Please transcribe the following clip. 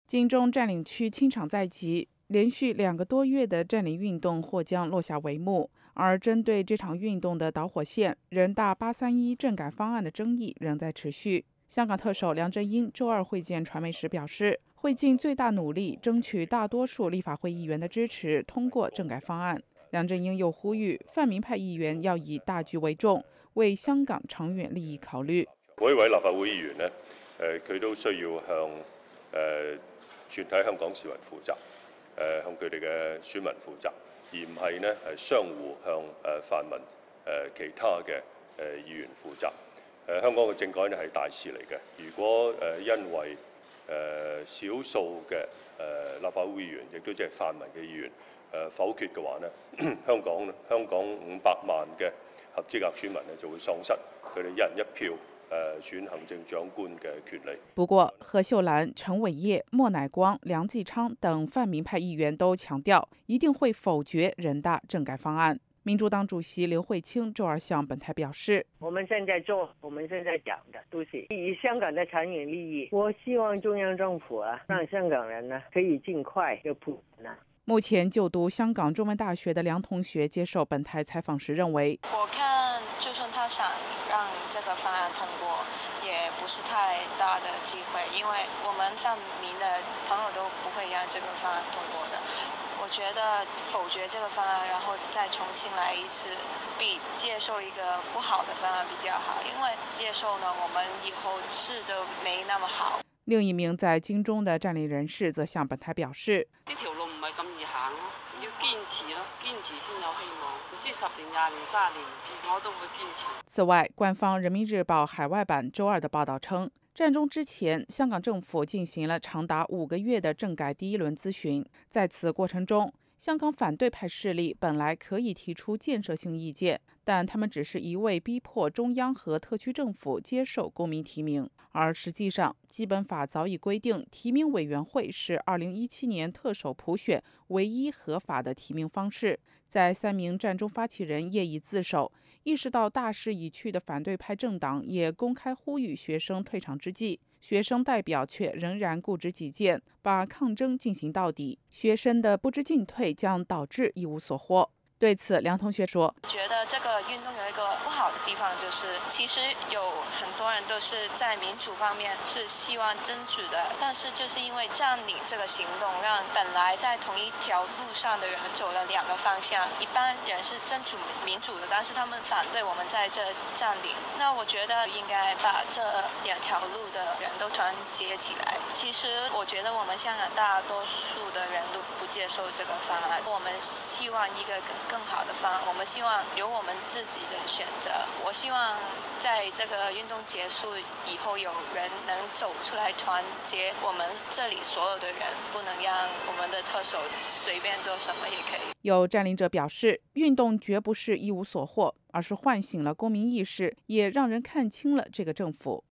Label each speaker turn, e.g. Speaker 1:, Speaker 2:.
Speaker 1: 金钟占领区清场在即，连续2个多月的占领运动或将落下帷幕。而针对这场运动的导火线，人大831政改方案的争议仍在持续。香港特首梁振英周二会见传媒时表示，会尽最大努力争取大多数立法会议员的支持，通过政改方案。梁振英又呼吁泛民派議員要以大局為重，為香港長遠利益考慮。
Speaker 2: 每一位立法會議員呢，佢都需要向全體香港市民負責，向佢哋嘅選民負責，而唔係呢係相互向泛民其他嘅議員負責。香港嘅政改呢係大事嚟嘅，如果因為少數嘅立法會議員，亦都即係泛民嘅議員否決嘅話呢，香港500萬嘅合資格選民呢就會喪失佢哋一人一票選行政長官嘅權利。
Speaker 1: 不過，何秀蘭、陳偉業、莫乃光、梁繼昌等泛民派議員都強調，一定會否決人大政改方案。民主黨主席劉慧卿周二向本台表示，
Speaker 3: 我們現在講的都是以香港的長遠利益。我希望中央政府讓香港人呢可以盡快就普選。
Speaker 1: 目前就讀香港中文大學的梁同學接受本台採訪時認為，
Speaker 4: 我看就算他想讓這個方案通過，也不是太大的機會，因為我們泛民的朋友都不會讓這個方案通過的。我覺得否決這個方案，然後再重新來一次，比接受一個不好的方案比較好，因為接受呢，我們以後事就沒那麼好。
Speaker 1: 另一名在金鐘的佔領人士則向本台表示，
Speaker 5: 呢條路唔係咁易行咯，要堅持咯，堅持先有希望。唔知10年、20年、30年唔知，我都會堅持。
Speaker 1: 此外，官方人民日報海外版周二的報道稱，佔中之前，香港政府進行了長達5個月的政改第一輪諮詢。在此過程中，香港反對派勢力本來可以提出建設性意見，但他們只是一味逼迫中央和特區政府接受公民提名。而實際上，基本法早已規定，提名委員會是2017年特首普選唯一合法的提名方式。在3名佔中發起人業已自首，意識到大勢已去的反對派政黨也公開呼籲學生退場之際，學生代表卻仍然固執己見，把抗爭進行到底。學生的不知進退將導致一無所獲。對此，梁同學說：
Speaker 4: 覺得這個運動有一個不好的地方，就是其實有很多人都是在民主方面是希望爭取的，但是就是因為佔領這個行動，讓本來在同一條路上的人走了2個方向。一般人是爭取民主的，但是他們反對我們在這佔領。那我覺得應該把這2條路的人都團結起來。其實我覺得我們香港大多數的人都不接受這個方案，我們希望一個更好的方案，我們希望有我們自己的選擇。我希望在這個運動結束以後，有人能走出來團結我們這裡所有的人，不能讓我們的特首隨便做什麼也可以。
Speaker 1: 有佔領者表示，運動絕不是一無所獲，而是喚醒了公民意識，也讓人看清了這個政府。